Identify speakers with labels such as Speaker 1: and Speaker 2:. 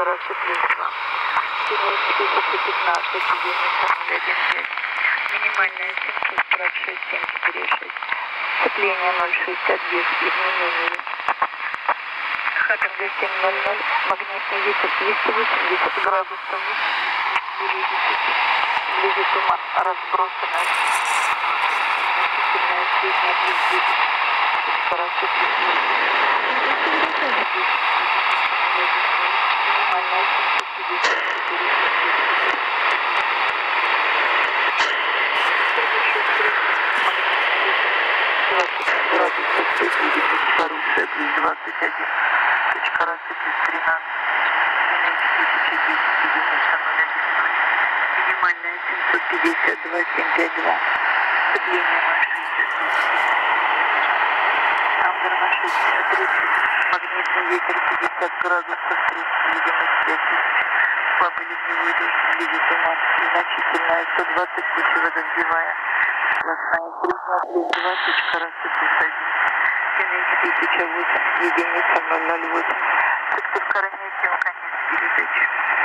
Speaker 1: Карасы плюс 2. Синий 415, единица 015. Минимальная 746, 746. Сцепление 0,6, отбив, изменение. Хаттинга 700, магнитный ветер 280 градусов. Вблизи туман разбросанная. Сильная средняя плюс 10. Карасы плюс 0. Минимальная 21. Точка расы плюс 13. Минимальная 752, 752. Сцепление 0,6. Амбер на 630. Магнитный ветер 50 градусов, 30, видимость 5. Слабый ливневой дождь, вблизи туман. Значительная 120, кучево дождевая. Сплошная средняя плюс 2, точка расы плюс 1. Кеннедж 1008, единица 008. Сыктывкар, конец передачи.